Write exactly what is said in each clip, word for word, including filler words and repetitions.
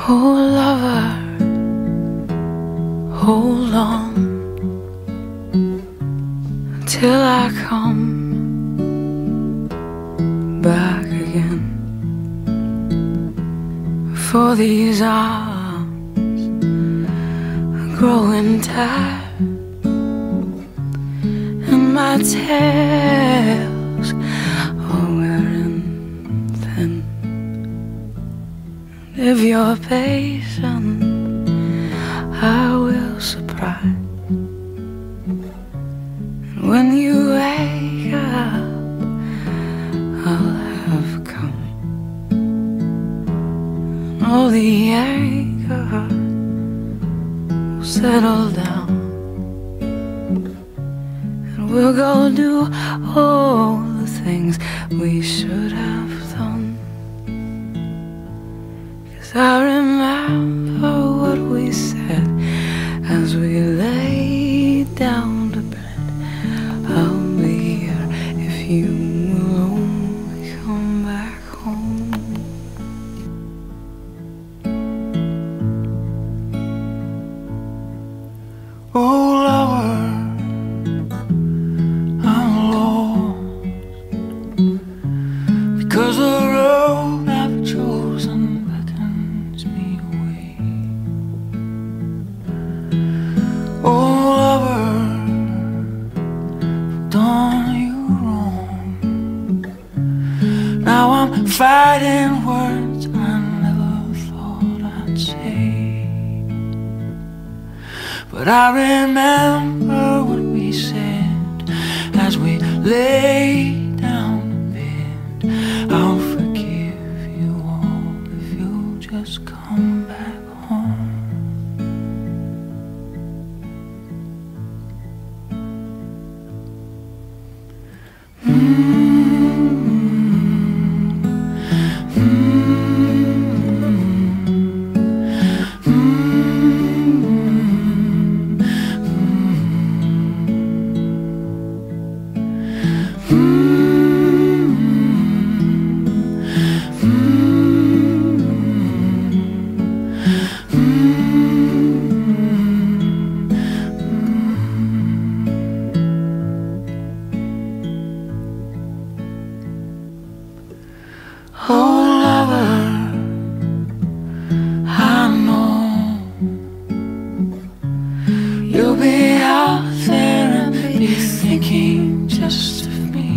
Oh lover, hold on till I come back again. For these arms are growing tired, and my tails are wearing thin. If you're patient, I will surprise. And when you wake up, I'll have come. And all the anger will settle down, and we'll go do all the things we should have done. I remember what we said as we lay down to bed. I'll be here if you will only come back home. Oh lover, I'm lost because the road I've chosen fighting words I never thought I'd say. But I remember what we said as we lay down in bed. I'll forgive you all if you'll just come back home. Mm-hmm. Oh lover, I know you'll be out there and be thinking just of me.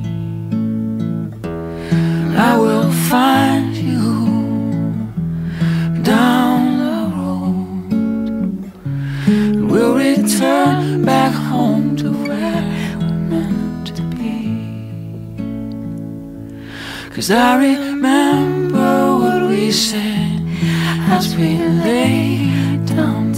I will find you down the road, and we'll return back home to where we're meant to be. 'Cause I remember what we said as we lay down